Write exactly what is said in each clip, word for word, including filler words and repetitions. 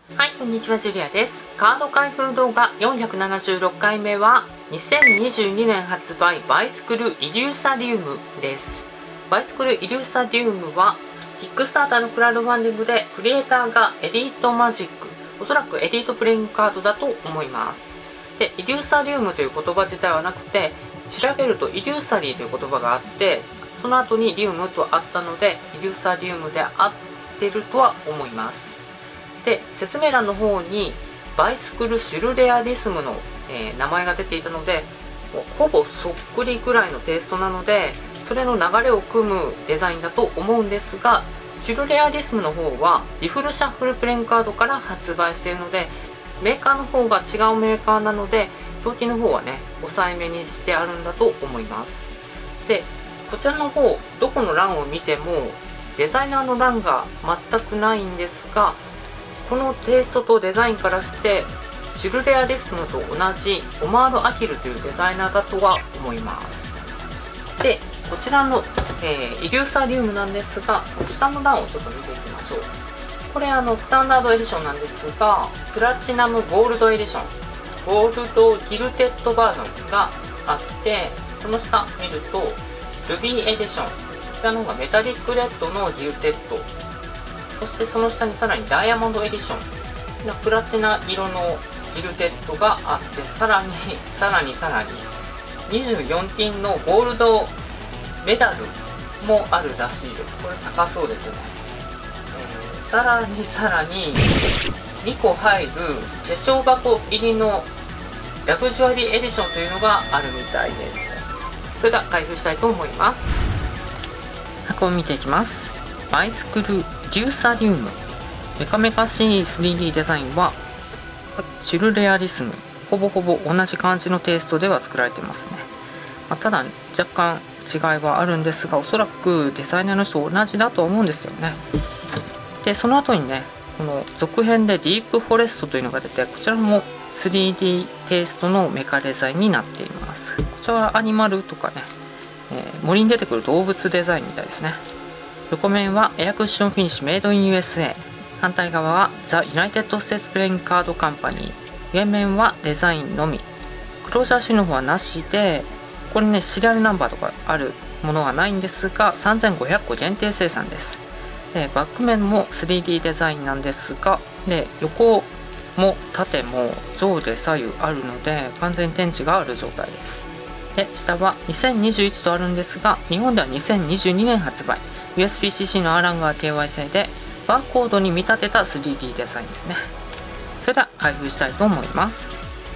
はい、こんにちは、ジュリアです。カード開封動画よんひゃくななじゅうろっかいめはにせんにじゅうにねん発売バイスクルイリューサリウムです。バイスクルイリューサリウムはキックスターターのクラウドファンディングでクリエイターがエリートマジック、おそらくエリートプレイングカードだと思います。で、イリューサリウムという言葉自体はなくて、調べるとイリューサリーという言葉があって、その後にリウムとあったのでイリューサリウムで合ってるとは思います。で、説明欄の方にバイスクルシュルレアリスムの、えー、名前が出ていたので、ほぼそっくりぐらいのテイストなので、それの流れを組むデザインだと思うんですが、シュルレアリスムの方はリフルシャッフルプレイングカードから発売しているので、メーカーの方が違うメーカーなので表記の方はね抑えめにしてあるんだと思います。で、こちらの方どこの欄を見てもデザイナーの欄が全くないんですが、このテイストとデザインからしてシュルレアリスムと同じオマール・アキルというデザイナーだとは思います。で、こちらの、えー、イリューサリウムなんですが、下の欄をちょっと見ていきましょう。これあのスタンダードエディションなんですが、プラチナムゴールドエディション、ゴールドギルテッドバージョンがあって、その下見るとルビーエディション、こちらの方がメタリックレッドのギルテッド、そしてその下にさらにダイヤモンドエディションのプラチナ色のギルテッドがあって、さらにさらにさらににじゅうよん金のゴールドメダルもあるらしいです。これ高そうですよね。えー、さらにさらににこ入る化粧箱入りのラグジュアリーエディションというのがあるみたいです。それでは開封したいと思います。箱を見ていきます。バイスクルリューサリウム、メカメカしい スリーディー デザインはシュルレアリスム、ほぼほぼ同じ感じのテイストでは作られていますね。まあ、ただ若干違いはあるんですが、おそらくデザイナーの人同じだと思うんですよね。で、その後にね、この続編でディープフォレストというのが出て、こちらも スリーディー テイストのメカデザインになっています。こちらはアニマルとかね、えー、森に出てくる動物デザインみたいですね。横面はエアクッションフィニッシュメイドイン ユーエスエー、 反対側はザ・ユナイテッド・ステーツ・プレイングカード・カンパニー、上面はデザインのみ、クロージャーシールの方はなしで、ここにねシリアルナンバーとかあるものはないんですが、さんぜんごひゃっこ限定生産です。で、バック面も スリーディー デザインなんですが、で横も縦も上下左右あるので完全に天地がある状態です。で、下はにせんにじゅういちとあるんですが、日本ではにせんにじゅうにねん発売、 ユーエスピーシーシー のアーランガー ケーワイ 製でバーコードに見立てた スリーディー デザインですね。それでは開封したいと思います。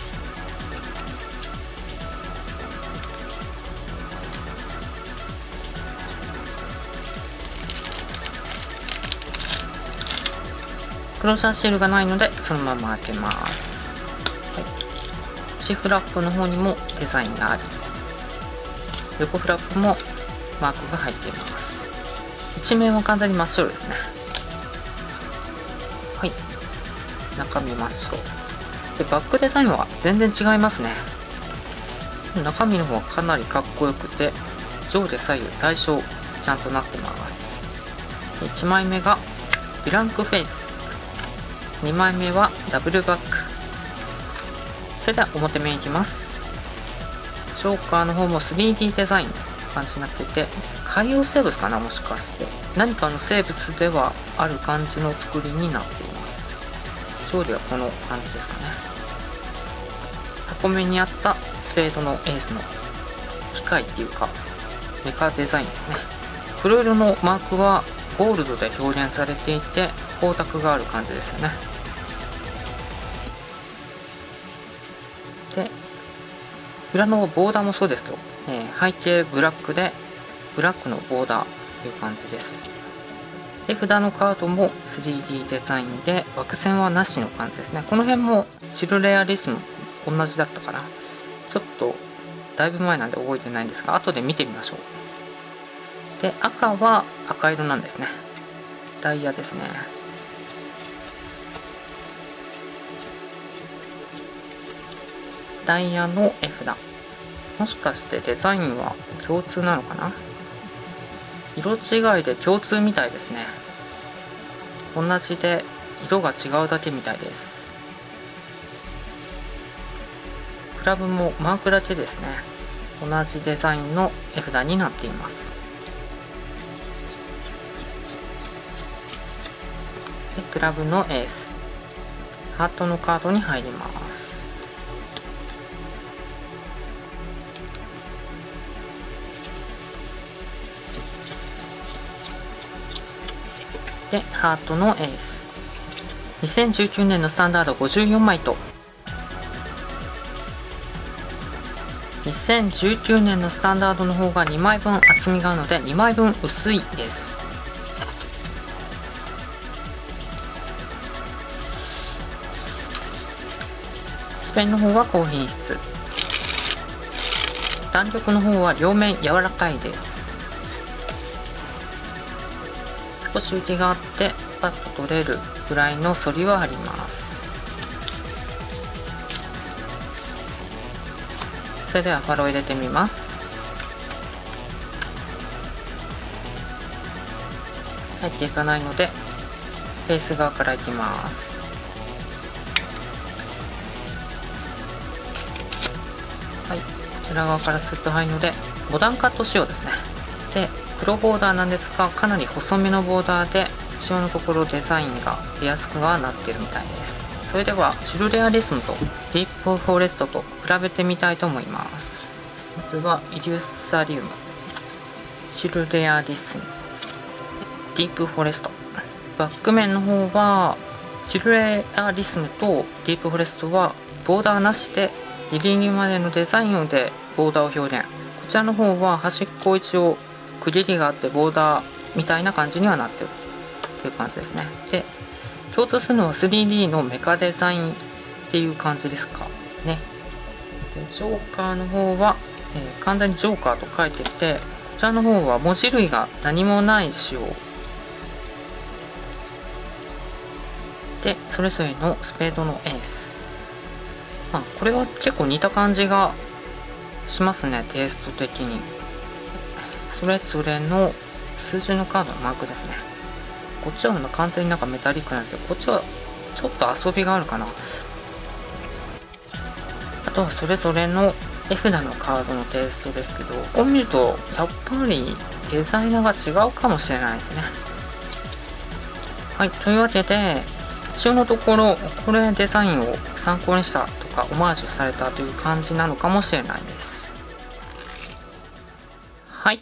クロージャーシールがないのでそのまま開けます。はい、内フラップの方にもデザインがあり、横フラップもマークが入っています。一面は完全に真っ白ですね。はい、中身真っ白で、バックデザインは全然違いますね。中身の方はかなりかっこよくて、上下左右対称ちゃんとなってます。いちまいめがブランクフェイス、にまいめはダブルバック。それでは表面いきます。ジョーカーの方も スリーディー デザインの感じになっていて、海洋生物かな、もしかして何かの生物ではある感じの作りになっています。上下はこの感じですかね。箱面にあったスペードのエースの機械っていうかメカデザインですね。黒色のマークはゴールドで表現されていて光沢がある感じですよね。で、裏のボーダーもそうですと、えー、背景ブラックでブラックのボーダーという感じです。で、札のカードも スリーディー デザインで枠線はなしの感じですね。この辺もシルレアリスム同じだったかな。ちょっとだいぶ前なんで覚えてないんですが、後で見てみましょう。で、赤は赤色なんですね。ダイヤですね。ダイヤの絵札、もしかしてデザインは共通なのかな。色違いで共通みたいですね。同じで色が違うだけみたいです。クラブもマークだけですね、同じデザインの絵札になっています。でクラブのエース、ハートのカードに入ります。でハートのエース、にせんじゅうきゅうねんのスタンダードごじゅうよんまいとにせんじゅうきゅうねんのスタンダードの方がにまいぶん厚みがあるのでにまいぶん薄いです。スペンの方は高品質、弾力の方は両面柔らかいです。少し浮きがあってパッと取れるぐらいの反りはあります。それではファロー入れてみます。入っていかないのでフェース側からいきます。はい、こちら側からスッと入るのでボタンカット仕様ですね。で黒ボーダーなんですが、かなり細めのボーダーで一応のところデザインが出やすくはなっているみたいです。それではシルレアリスムとディープフォレストと比べてみたいと思います。まずはイリューサリウム、シルレアリスム、ディープフォレスト。バック面の方はシルレアリスムとディープフォレストはボーダーなしでギリギリまでのデザインでボーダーを表現。こちらの方は端っこ一応区切りがあってボーダーみたいな感じにはなってるっていう感じですね。で共通するのは スリーディー のメカデザインっていう感じですかね。でジョーカーの方は、えー、簡単にジョーカーと書いてて、こちらの方は文字類が何もない仕様で、それぞれのスペードのエース、まあ、これは結構似た感じがしますね、テイスト的に。それぞれの数字のカードのマークですね。こっちは完全になんかメタリックなんですよ。こっちはちょっと遊びがあるかな。あとはそれぞれの絵札のカードのテイストですけど、こう見るとやっぱりデザイナーが違うかもしれないですね。はい、というわけで一応のところこれデザインを参考にしたとかオマージュされたという感じなのかもしれないです。はい、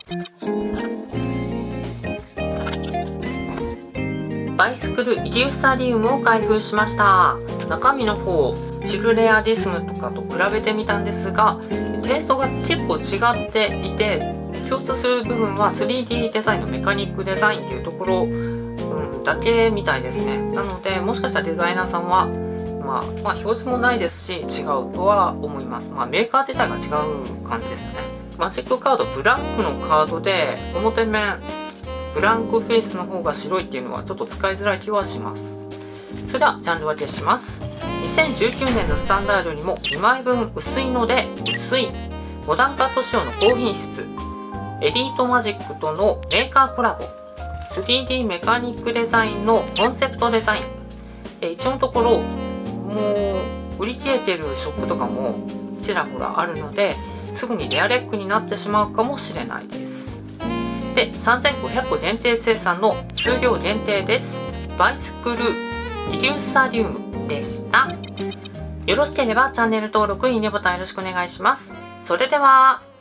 バイスクルイリューサリウムを開封しました。中身の方シルレアリスムとかと比べてみたんですが、テイストが結構違っていて、共通する部分は スリーディー デザインのメカニックデザインっていうところ、うん、だけみたいですね。なのでもしかしたらデザイナーさんは、まあ、まあ表示もないですし違うとは思います。まあ、メーカー自体が違う感じですよね。マジックカードブラックのカードで表面ブランクフェイスの方が白いっていうのはちょっと使いづらい気はします。それではジャンル分けします。にせんじゅうきゅうねんのスタンダードよりもにまいぶん薄いので薄い、モダンカット仕様の高品質、エリートマジックとのメーカーコラボ、スリーディー メカニックデザインのコンセプトデザイン。え一応のところもう売り切れてるショップとかもちらほらあるのですぐにレアレックになってしまうかもしれないです。でさんぜんごひゃくこ限定生産の数量限定です。バイスクルイリューサリウムでした。よろしければチャンネル登録、いいねボタンよろしくお願いします。それでは。